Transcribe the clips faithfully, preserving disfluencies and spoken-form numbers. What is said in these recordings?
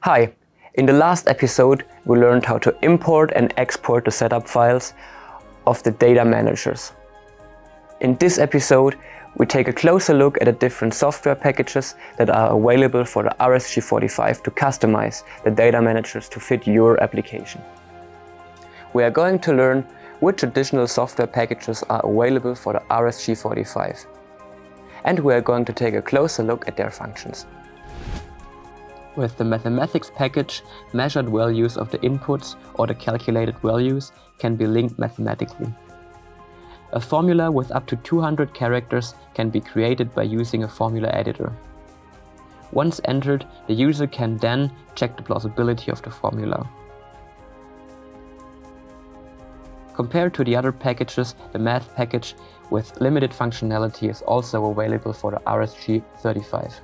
Hi! In the last episode we learned how to import and export the setup files of the data managers. In this episode we take a closer look at the different software packages that are available for the R S G forty-five to customize the data managers to fit your application. We are going to learn which additional software packages are available for the R S G forty-five. And we are going to take a closer look at their functions. With the mathematics package, measured values of the inputs or the calculated values can be linked mathematically. A formula with up to two hundred characters can be created by using a formula editor. Once entered, the user can then check the plausibility of the formula. Compared to the other packages, the math package with limited functionality is also available for the R S G thirty-five.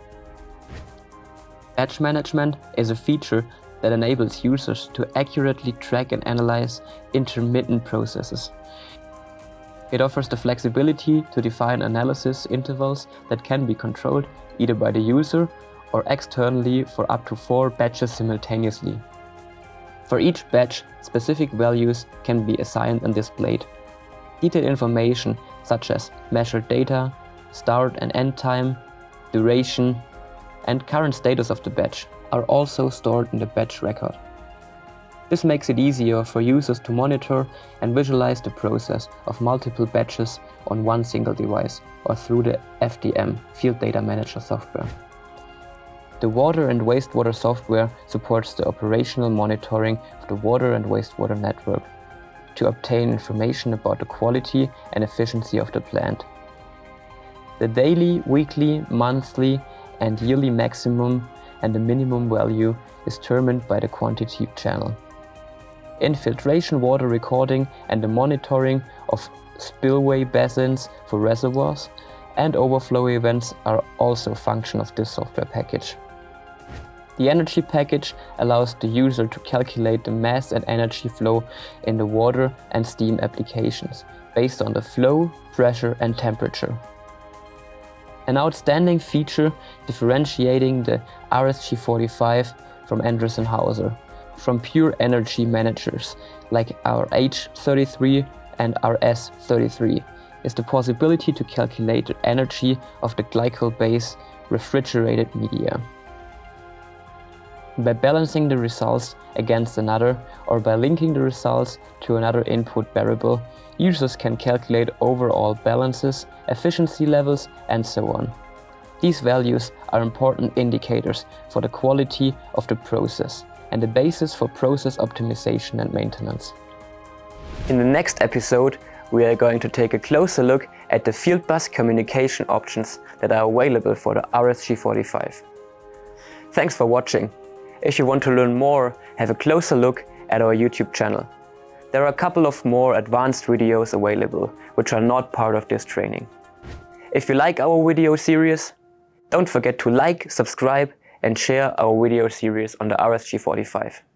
Batch management is a feature that enables users to accurately track and analyze intermittent processes. It offers the flexibility to define analysis intervals that can be controlled either by the user or externally for up to four batches simultaneously. For each batch, specific values can be assigned and displayed. Detailed information such as measured data, start and end time, duration, and current status of the batch are also stored in the batch record. This makes it easier for users to monitor and visualize the process of multiple batches on one single device or through the F D M, Field Data Manager software. The water and wastewater software supports the operational monitoring of the water and wastewater network to obtain information about the quality and efficiency of the plant. The daily, weekly, monthly, and yearly maximum and the minimum value is determined by the quantity channel. Infiltration water recording and the monitoring of spillway basins for reservoirs and overflow events are also a function of this software package. The energy package allows the user to calculate the mass and energy flow in the water and steam applications based on the flow, pressure and temperature. An outstanding feature differentiating the R S G forty-five from Endress+Hauser from pure energy managers like our H thirty-three and our S thirty-three is the possibility to calculate the energy of the glycol-based refrigerated media. By balancing the results against another or by linking the results to another input variable, users can calculate overall balances, efficiency levels, and so on. These values are important indicators for the quality of the process and the basis for process optimization and maintenance. In the next episode, we are going to take a closer look at the field bus communication options that are available for the R S G forty-five. Thanks for watching. If you want to learn more, have a closer look at our YouTube channel. There are a couple of more advanced videos available, which are not part of this training. If you like our video series, don't forget to like, subscribe and share our video series on the R S G forty-five.